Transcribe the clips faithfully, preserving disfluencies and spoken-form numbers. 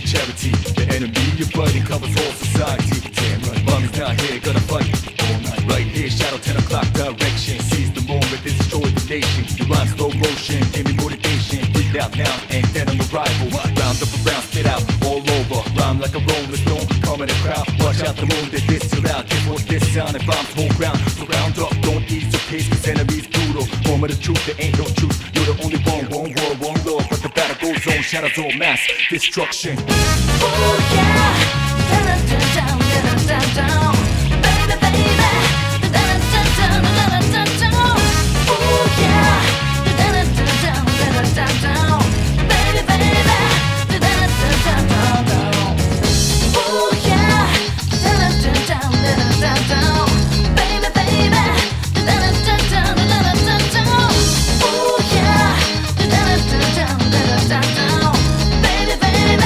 charity. The enemy you're fighting covers all society. Damn right, mommy's not here, gonna fight all night. Right here, shadow ten o'clock direction. Seize the moment, destroy the nation. Your rhyme slow motion, give me motivation. Breathe out now, and then on the rival. Round up around, spit out all over. Rhyme like a rolling stone, calm in the crowd. Watch out the moon, that this till out. This what's this sound, and bombs whole ground. Surround up, don't ease your pace, cause enemies brutal. Form of the truth, there ain't no truth. You're the only one, one world, one law. But the battle goes on, shadows all mass destruction. Oh yeah, down, down, down, down, down, down, baby, baby, down, down, down, down, down, down. Oh yeah, down, down, down, down, down, down, baby, baby, down, down, down, down, down. Oh yeah, down, down, down, down, down, down, baby, baby, down, down, down, down, down, down. Oh yeah, down, down, down, down, down, down, baby, baby.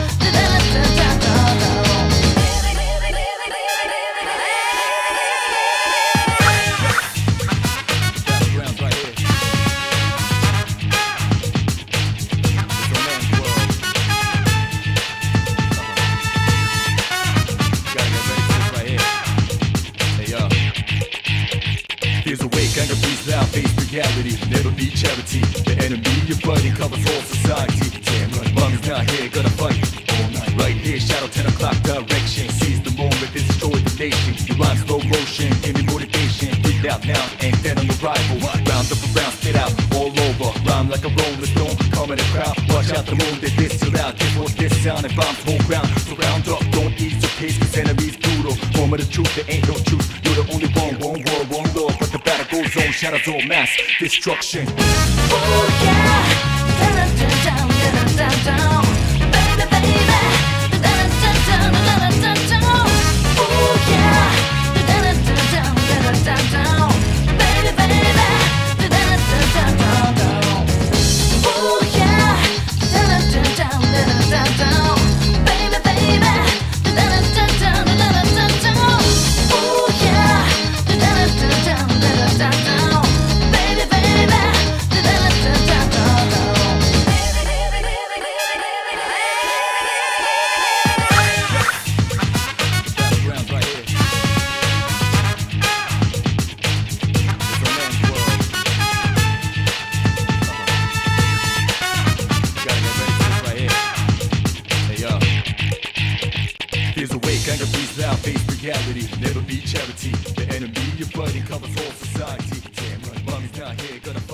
Reality, never be charity. The enemy you're fighting covers all society. Damn right, mommy's not here, gonna fight all night. Right here, shadow ten o'clock direction. Seize the moment, destroy the nation. Your rhyme slow motion, give me motivation. Breathe out now, and then on the rival. Round up around, spit out all over. Rhyme like a rolling stone, calm in the crowd. Watch out the moon, that this till out. This what's this sound, and bombs whole ground. Surround up, don't ease your pace, cause enemies brutal. Form of the truth, there ain't no truth. You're the only one, one world, one law. But the battle goes on, shadows all mass destruction. Oh yeah, down, down, down, down, down, down, baby, baby, down, down, down, down, down, down. Oh yeah, down, down, down, down, down, down, baby, baby, down, down, down, down, down. Oh yeah, down, down, down, down, down, down, baby, baby, down, down, down, down, down, down. Oh yeah, down, down, down, down, down, down. Reality, never be charity. The enemy you're fighting covers all society. Damn right, mommy's not here, gonna